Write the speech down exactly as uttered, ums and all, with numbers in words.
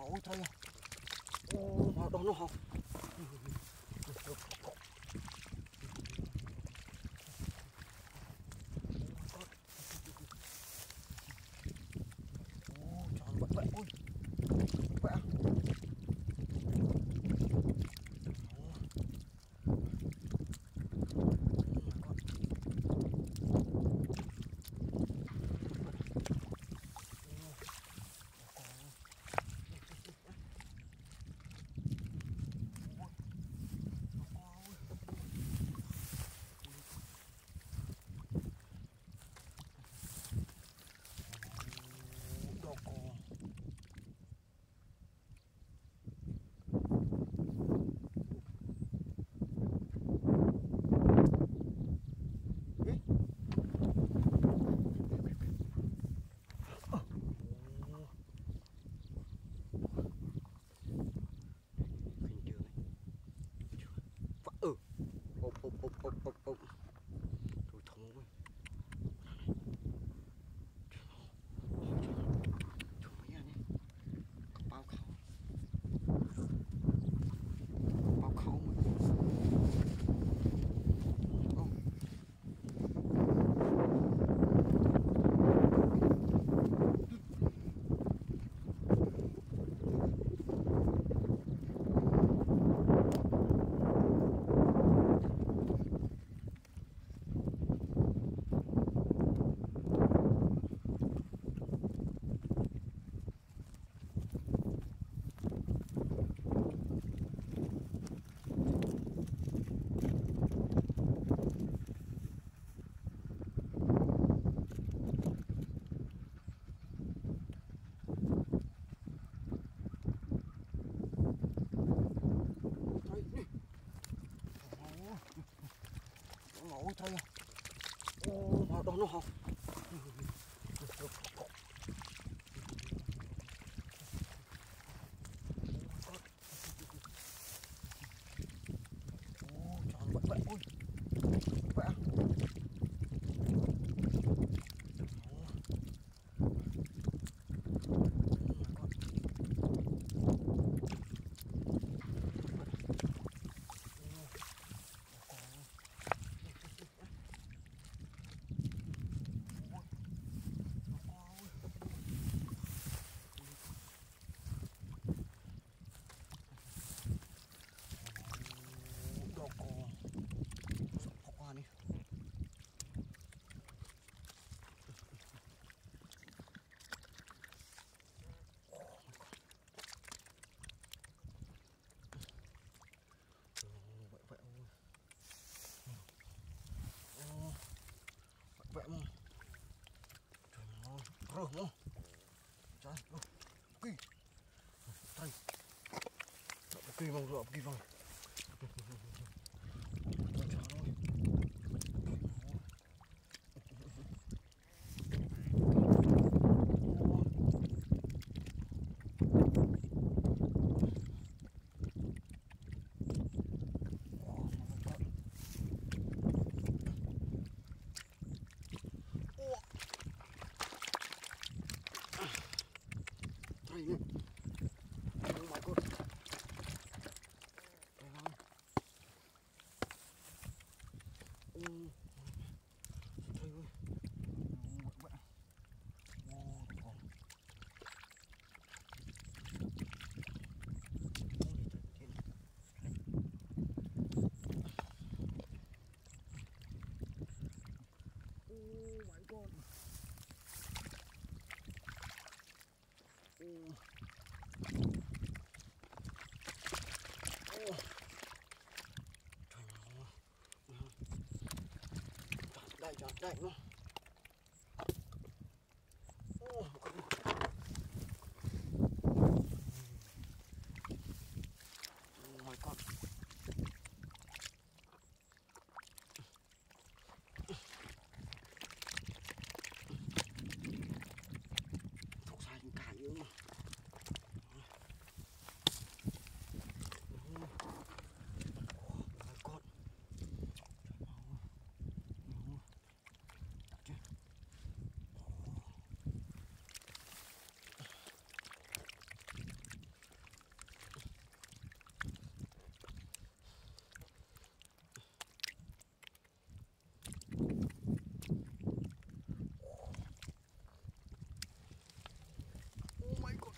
ôi trời ơi. Ô, mà đâu nó học. Ô, trời vẽ vẽ ôi. Vẽ. Ừ, ốp ốp ốp ốp ốp ốp thôi thống ơi, chúng mấy anh ấy bao khâu bao khâu mà ôi trời ơi. Ô, mà đâu nó học. Ô, trời vẽ vẽ ôi. Vẽ. Đi. Vậy ôi. Ô, vậy mà. Trời ơi, rơ mà. Trời ơi, kỳ. Trời. Kỳ vòng rồi, kỳ vòng. Trời ơi. Oh my god. Trời ơi. Ừ. Trời ơi. Oh my god. Oh. Oh. Trời ơi. Đây, đây, đây luôn. Oh. Oh my god. Thuộc sai cả nữa mà. Oh my god.